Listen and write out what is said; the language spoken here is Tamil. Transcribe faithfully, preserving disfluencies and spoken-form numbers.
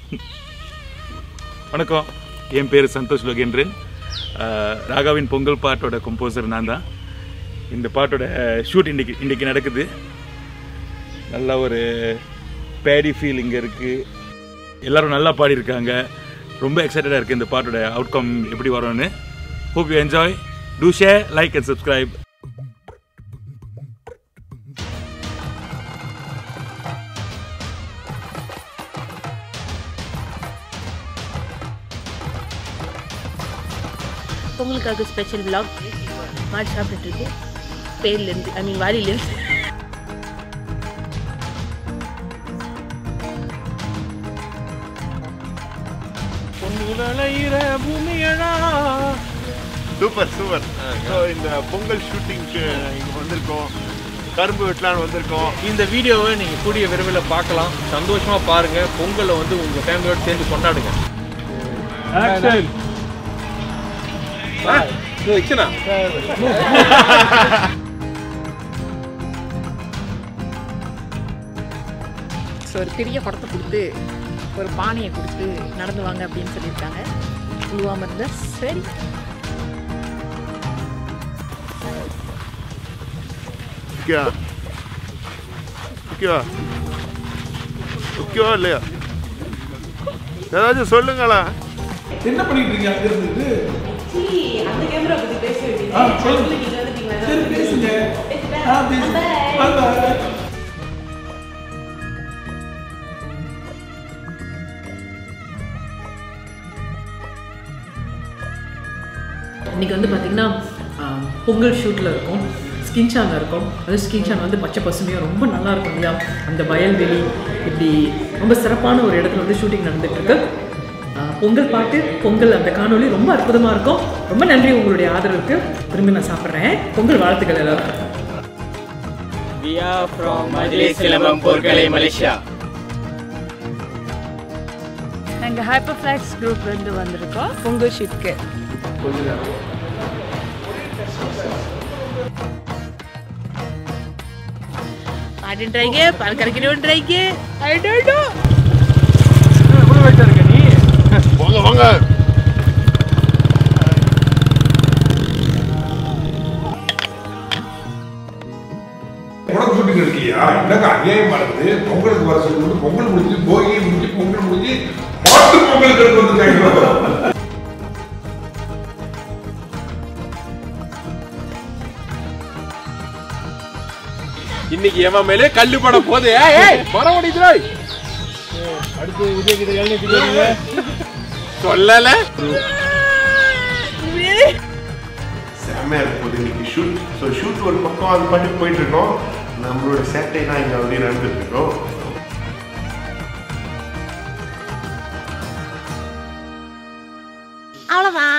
வணக்கம், என் பேர் சந்தோஷ் லோகேந்திரன். ராகாவின் பொங்கல் பாட்டோட கம்போசர் நான் தான். இந்த பாட்டோட ஷூட் இன்றைக்கி இன்றைக்கி நடக்குது. நல்ல ஒரு பேடி ஃபீல் இங்கே இருக்குது. எல்லோரும் நல்லா பாடியிருக்காங்க. ரொம்ப எக்ஸைட்டடாக இருக்குது இந்த பாட்டோட அவுட்கம் எப்படி வரும்னு. Hope you enjoy. Do share, like and subscribe. பொங்கலுக்காக ஸ்பெஷல் vlog மாடு சாப்பிட்டுட்டு இருக்கு. பேர்லேருந்து ஐ மீன் வாலிலேருந்து. Super super. ஸோ இந்த பொங்கல் ஷூட்டிங்க்கு இங்கே வந்திருக்கோம். கரும்பு வெட்டலான்னு வந்திருக்கோம். இந்த வீடியோவை நீங்கள் கூடிய விரைவில் பார்க்கலாம். சந்தோஷமாக பாருங்கள். பொங்கலை வந்து உங்கள் ஃபேமிலியோடு சேர்ந்து கொண்டாடுங்க. ஒரு பெரிய படத்தை கொடுத்து ஒரு பானையை கொடுத்து நடந்து வாங்க அப்படின்னு சொல்லியிருக்காங்க. உழுவாமல் இருந்தா சரி. இல்லையா ஏதாச்சும் சொல்லுங்களா? என்ன பண்ணிட்டு இருக்கீங்க அங்க இருந்து? அந்த கேமரா பத்தி பேசுறீங்க. சரி பேசுங்க. ஆ பேசுங்க. பை. இன்றைக்கி வந்து பார்த்திங்கன்னா பொங்கல் ஷூட்டில் இருக்கும். ஸ்கின்ஷானில் இருக்கும். அது ஸ்கின்ஷான் வந்து பச்சை பசுமையாக ரொம்ப நல்லா இருக்கும் இல்லையா? அந்த வயல்வெளி இப்படி ரொம்ப சிறப்பான ஒரு இடத்துல வந்து ஷூட்டிங் நடந்துகிட்ருக்கு. பொங்கல் பாட்டு, பொங்கல் அந்த காணொலி ரொம்ப அற்புதமாக இருக்கும். ரொம்ப நன்றி உங்களுடைய ஆதரவுக்கு. திரும்பி நான் சாப்பிட்றேன். பொங்கல் வாழ்த்துக்கள் எல்லாரும். We are from Majlis Silambam Porkalai, Malaysia. நாங்கள் ஹைப்பர்ஃப்ளாக்ஸ் குரூப்லேருந்து வந்திருக்கோம் பொங்கல் ஷூட்க்கு. பாடுன்றாங்க, பால் கரைக்கிறோன்றாங்க. I don't know. எவ்வளோ வயசாக இருக்க நீ? வாங்க வாங்க. உனக்கு ஷூட்டிங் எடுக்கலையா? என்னக்கா அநியாயமா இருக்குது? பொங்கலுக்கு வர சொல்லி பொங்கல் முடிஞ்சு போகி முடிஞ்சு பொங்கல் முடிஞ்சு மாட்டு பொங்கலுக்கு எடுத்து வந்துருக்காங்க. இன்னைக்கு எவன் மேலே கல்லு பட போதே மரம் ஓடிக்கிறாய். அடுத்து விஜய்கிட்ட எழுநூத்தி சொல்லல. செம்மையா இருக்கும் இன்னைக்கு ஷூட். ஸோ ஷூட் ஒரு பக்கம் அது பாட்டுக்கு போயிட்டு இருக்கோம். நம்மளோட சேட்டைனா இங்கே அப்படியே நடந்துட்டு இருக்கோம். அவ்வளோதான்.